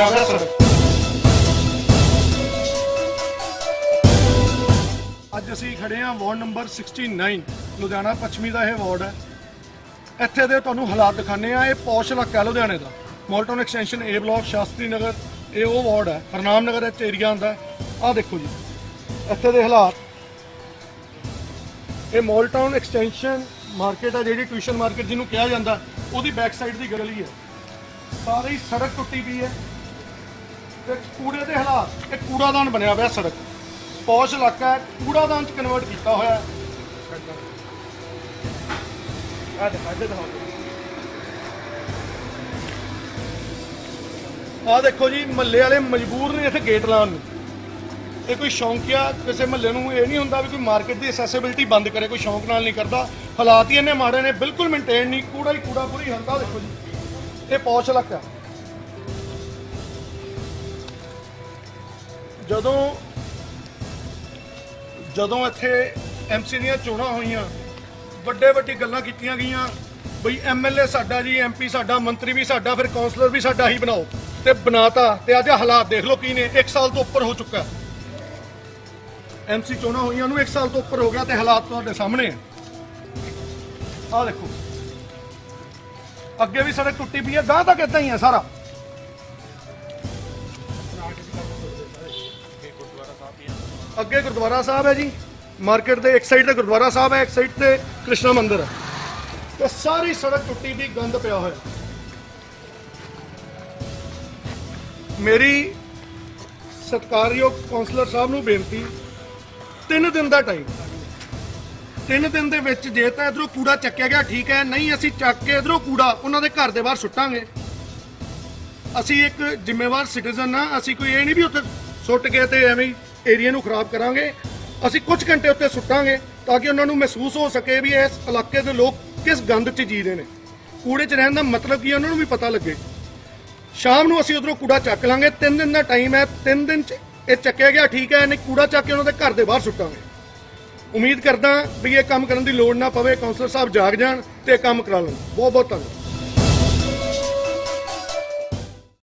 ਬਣਿਆ ਹੋਇਆ ਸੜਕ। ਅੱਜ ਅਸੀਂ ਖੜੇ ਹਾਂ ਵਾਰਡ ਨੰਬਰ 69 ਲੁਧਿਆਣਾ ਪੱਛਮੀ ਦਾ ਇਹ ਵਾਰਡ ਹੈ। ਇੱਥੇ ਦੇ ਤੁਹਾਨੂੰ ਹਾਲਾਤ ਦਿਖਾਣੇ ਆ। ਇਹ ਪੌਸ਼ ਇਲਾਕਾ ਲੁਧਿਆਣੇ ਦਾ, ਮੋਲਟਨ ਐਕਸਟੈਂਸ਼ਨ ਏ ਬਲਾਕ, ਸ਼ਾਸਤਰੀ ਨਗਰ, ਇਹ ਉਹ ਵਾਰਡ ਹੈ। ਹਰਨਾਮ ਨਗਰ ਵਿੱਚ ਏਰੀਆ ਆਉਂਦਾ। ਆਹ ਦੇਖੋ ਜੀ ਇੱਥੇ ਦੇ ਹਾਲਾਤ। ਇਹ ਮੋਲਟਨ ਐਕਸਟੈਂਸ਼ਨ ਮਾਰਕੀਟ ਹੈ, ਜਿਹੜੀ ਟਿਊਸ਼ਨ ਮਾਰਕੀਟ ਜਿਹਨੂੰ ਕਿਹਾ ਜਾਂਦਾ, ਉਹਦੀ ਬੈਕ ਸਾਈਡ ਦੀ ਗਲੀ ਹੈ। ਸਾਰੀ ਸੜਕ ਟੁੱਟੀ ਪਈ ਹੈ ਤੇ ਕੂੜੇ ਦੇ ਹਾਲਾਤ। ਇਹ ਕੂੜਾਦਾਨ ਬਣਿਆ ਹੋਇਆ ਸੜਕ। ਪੌਸ਼ ਇਲਾਕਾ ਹੈ, ਕੂੜਾਦਾਨ 'ਚ ਕਨਵਰਟ ਕੀਤਾ ਹੋਇਆ। ਆਹ ਦੇਖੋ ਜੀ, ਮਹੱਲੇ ਵਾਲੇ ਮਜਬੂਰ ਨੇ ਇੱਥੇ ਗੇਟ ਲਾਉਣ ਨੂੰ। ਇਹ ਕੋਈ ਸ਼ੌਂਕੀਆ ਕਿਸੇ ਮਹੱਲੇ ਨੂੰ ਇਹ ਨਹੀਂ ਹੁੰਦਾ ਵੀ ਕੋਈ ਮਾਰਕੀਟ ਦੀ ਐਸੈਸਿਬਿਲਿਟੀ ਬੰਦ ਕਰੇ, ਕੋਈ ਸ਼ੌਂਕ ਨਾਲ ਨਹੀਂ ਕਰਦਾ। ਹਾਲਾਤ ਹੀ ਇੰਨੇ ਮਾੜੇ ਨੇ, ਬਿਲਕੁਲ ਮੇਨਟੇਨ ਨਹੀਂ, ਕੂੜਾ ਹੀ ਕੂੜਾ, ਪੂਰੀ ਹਾਲਤ। ਆਹ ਦੇਖੋ ਜੀ, ਇਹ ਪੌਸ਼ ਇਲਾਕਾ। ਜਦੋਂ ਇੱਥੇ ਐਮਸੀ ਦੀਆਂ ਚੋਣਾਂ ਹੋਈਆਂ, ਵੱਡੀ ਗੱਲਾਂ ਕੀਤੀਆਂ ਗਈਆਂ ਬਈ ਐਮਐਲਏ ਸਾਡਾ ਜੀ, ਐਮਪੀ ਸਾਡਾ, ਮੰਤਰੀ ਵੀ ਸਾਡਾ, ਫਿਰ ਕਾਉਂਸਲਰ ਵੀ ਸਾਡਾ ਹੀ ਬਣਾਓ, ਤੇ ਬਣਾਤਾ। ਤੇ ਅੱਜ ਹਾਲਾਤ ਦੇਖ ਲਓ ਕੀ ਨੇ। 1 ਸਾਲ ਤੋਂ ਉੱਪਰ ਹੋ ਚੁੱਕਾ। ਐਮਸੀ ਚੋਣਾਂ ਹੋਈਆਂ ਨੂੰ 1 ਸਾਲ ਤੋਂ ਉੱਪਰ ਹੋ ਗਿਆ ਤੇ ਹਾਲਾਤ ਤੁਹਾਡੇ ਸਾਹਮਣੇ ਆ। ਆਹ ਦੇਖੋ, ਅੱਗੇ ਵੀ ਸੜਕ ਟੁੱਟੀ ਪਈ ਹੈ, ਗਾਂ ਤੱਕ ਏਦਾਂ ਹੀ ਹੈ ਸਾਰਾ। ਅੱਗੇ ਗੁਰਦੁਆਰਾ ਸਾਹਿਬ ਹੈ ਜੀ, ਮਾਰਕੀਟ ਦੇ ਇੱਕ ਸਾਈਡ ਤੇ ਗੁਰਦੁਆਰਾ ਸਾਹਿਬ ਹੈ, ਇੱਕ ਸਾਈਡ ਤੇ ਕ੍ਰਿਸ਼ਨਾ ਮੰਦਿਰ ਹੈ, ਤੇ ਸਾਰੀ ਸੜਕ ਟੁੱਟੀ ਵੀ, ਗੰਦ ਪਿਆ ਹੋਇਆ। ਮੇਰੀ ਸਤਿਕਾਰਯੋਗ ਕਾਉਂਸਲਰ ਸਾਹਿਬ ਨੂੰ ਬੇਨਤੀ, 3 ਦਿਨ ਦਾ ਟਾਈਮ। 3 ਦਿਨ ਦੇ ਵਿੱਚ ਜੇ ਤਾਂ ਇਧਰੋਂ ਕੂੜਾ ਚੱਕਿਆ ਗਿਆ ਠੀਕ ਹੈ, ਨਹੀਂ ਅਸੀਂ ਚੱਕ ਕੇ ਇਧਰੋਂ ਕੂੜਾ ਉਹਨਾਂ ਦੇ ਘਰ ਦੇ ਬਾਹਰ ਸੁੱਟਾਂਗੇ। ਅਸੀਂ ਇੱਕ ਜ਼ਿੰਮੇਵਾਰ ਸਿਟੀਜ਼ਨ ਆ, ਅਸੀਂ ਕੋਈ ਇਹ ਨਹੀਂ ਵੀ ਉੱਥੇ ਸੁੱਟ ਕੇ ਤੇ ਐਵੇਂ ਏਰੀਆ ਨੂੰ ਖਰਾਬ ਕਰਾਂਗੇ। ਅਸੀਂ ਕੁਝ ਘੰਟੇ ਉੱਤੇ ਸੁੱਟਾਂਗੇ ਤਾਂ ਕਿ ਉਹਨਾਂ ਨੂੰ ਮਹਿਸੂਸ ਹੋ ਸਕੇ ਵੀ ਇਸ ਇਲਾਕੇ ਦੇ ਲੋਕ ਕਿਸ ਗੰਦ 'ਚ ਜੀਦੇ ਨੇ, ਕੂੜੇ 'ਚ ਰਹਿਣ ਦਾ ਮਤਲਬ ਕੀ, ਉਹਨਾਂ ਨੂੰ ਵੀ ਪਤਾ ਲੱਗੇ। ਸ਼ਾਮ ਨੂੰ ਅਸੀਂ ਉਧਰੋਂ ਕੂੜਾ ਚੱਕ ਲਾਂਗੇ। 3 ਦਿਨ ਦਾ ਟਾਈਮ ਹੈ, 3 ਦਿਨ 'ਚ ਇਹ ਚੱਕਿਆ ਗਿਆ ਠੀਕ ਹੈ, ਨਹੀਂ ਕੂੜਾ ਚੱਕ ਕੇ ਉਹਨਾਂ ਦੇ ਘਰ ਦੇ ਬਾਹਰ ਸੁੱਟਾਂਗੇ। ਉਮੀਦ ਕਰਦਾ ਵੀ ਇਹ ਕੰਮ ਕਰਨ ਦੀ ਲੋੜ ਨਾ ਪਵੇ, ਕਾਉਂਸਲਰ ਸਾਹਿਬ ਜਾਗ ਜਾਣ ਤੇ ਇਹ ਕੰਮ ਕਰਾ ਲੈਣ। ਬਹੁਤ ਬਹੁਤ ਧੰਨਵਾਦ।